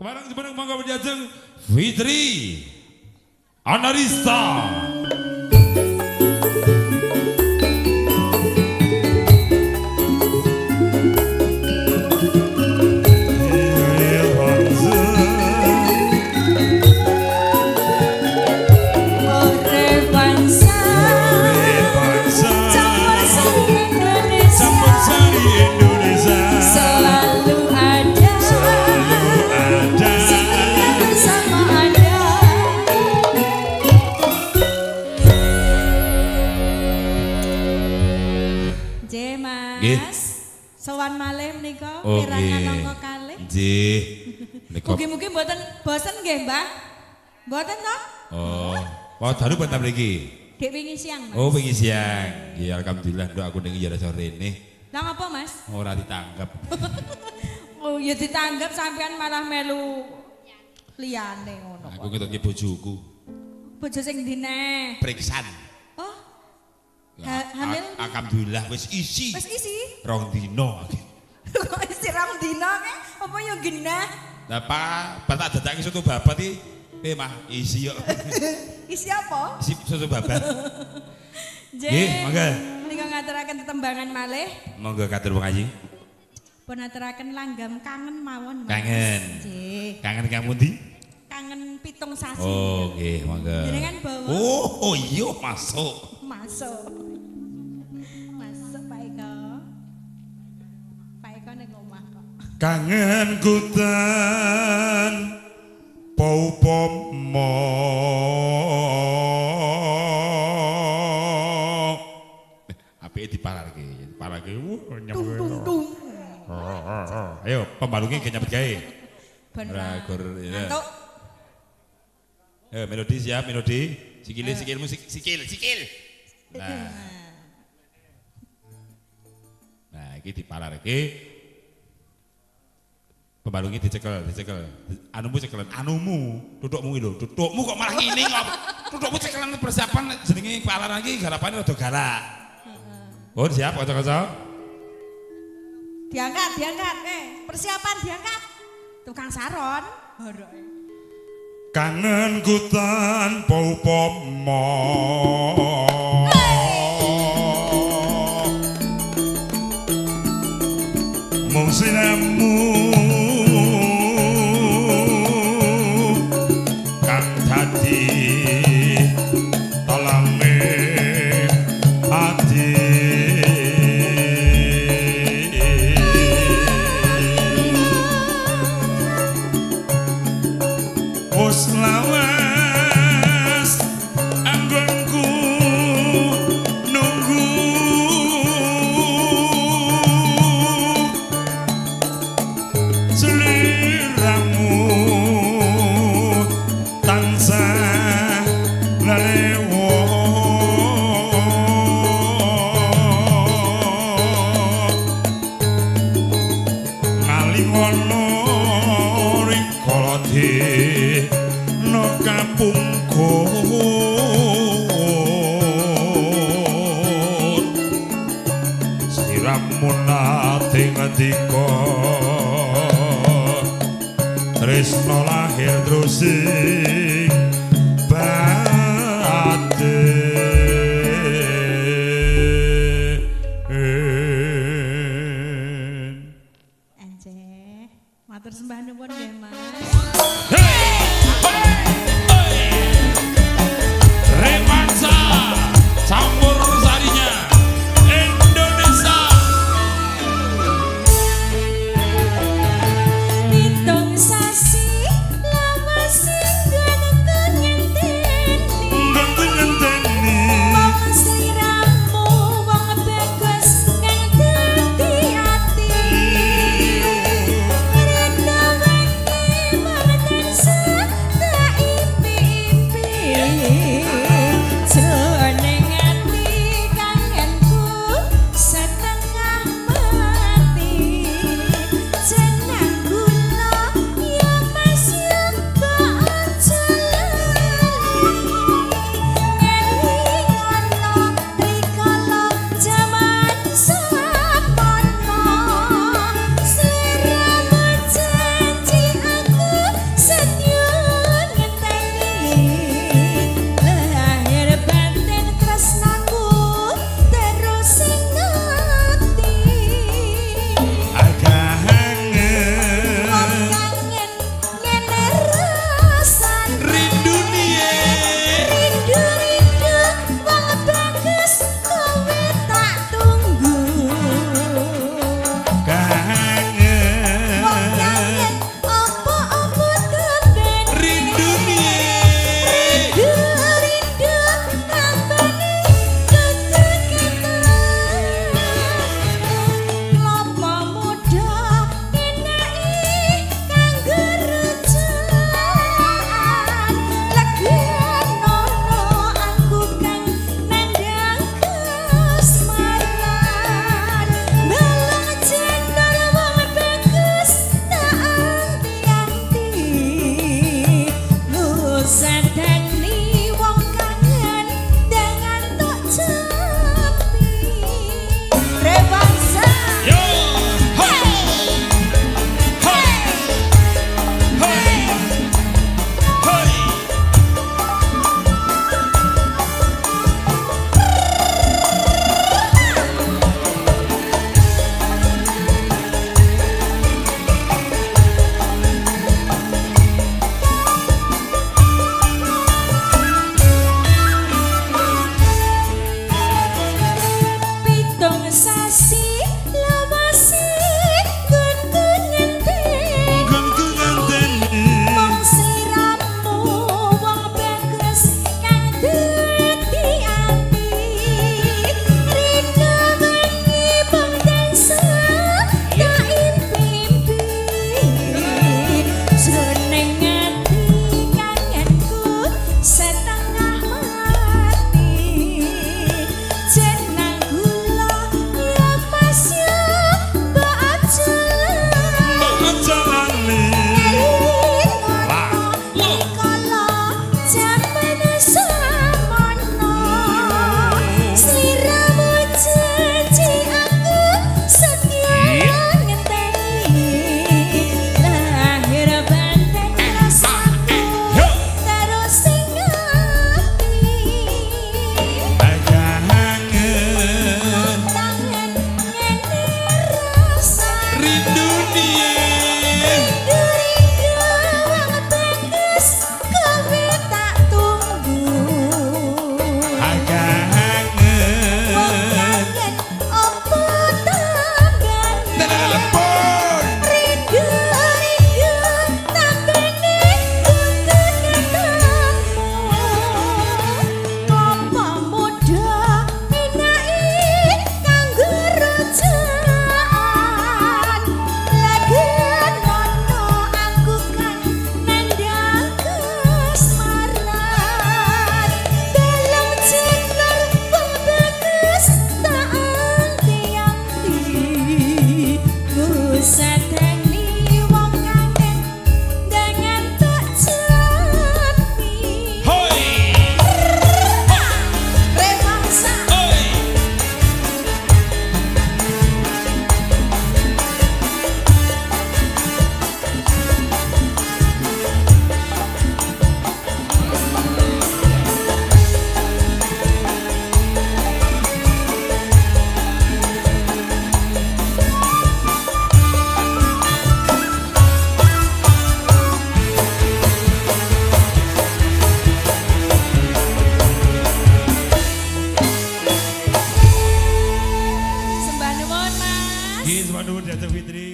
Kemarin sebenarnya mangga berjajeng Fitri Anarista. Sowan malih menika pirangan angka kalih. Nggih. Mugi-mugi mboten bosen nggih, Mbah. Mboten to? Oh, baru bentar mriki. Dek wingi siang, Mas. Oh, wingi siang. Ya alhamdulillah nduk aku ning ya sore rene. Lah ngapa, Mas? Ora ditanggep. Oh, ya ditanggep sampean malah melu liyane ngono. Aku ngetokke bojoku. Bojo sing ndi neh? Priksan. Oh. Hamil? Alhamdulillah wis isi. Wis isi? 2 dino. Kok isi 2 dino ke? Apa yo genah? Lah Pak, tak dadake soto babat iki. Mah isi yo. Isi apa? Isi soto babat. Nggih, monggo. Menika ngaturaken tetembangan malih. Monggo katur Bang Haji. Pun aturaken langgam kangen mawon, Mas. Kangen. Nggih. Kangen kang pundi? Kangen 7 sasi. Oh, nggih, monggo. Jenengan bawa. Oh, iya masuk. Masuk Pak Eko. Pak Eko ning omah kok. Kangen kutan paupomo. Apike dipararke. Tung. Ayo pembalunge ge nyambut gawe. Bener. Antuk. Melodi siap, melodi. Sikil musik, sikil. Nah, iki dipararke. Pembalunge dicekel. Anumu cekelen, dudukmu iki lho, dudukmu kok malah ngene kok. Dudukmu cekelen persiapan jenenge palaran iki garapane rada galak. Oh, siap kanca-kanca. Diangkat. Persiapan diangkat. Tukang saron. Horoke. Kangen kutan paupomo. Mung sinamu kang dadi talange ati. Wes lawas anggonku nunggu seliramu tansah lalewo ngalingono rikoloti no kapungkur siramu nate ngendika tresno lahir drusing batin. Anjeh, matur sembah nuwun nggih, Mas. Remansa campur sarinya Indonesia. Pitung sasi lama sing Nggih, sematur Dhateng Fitri.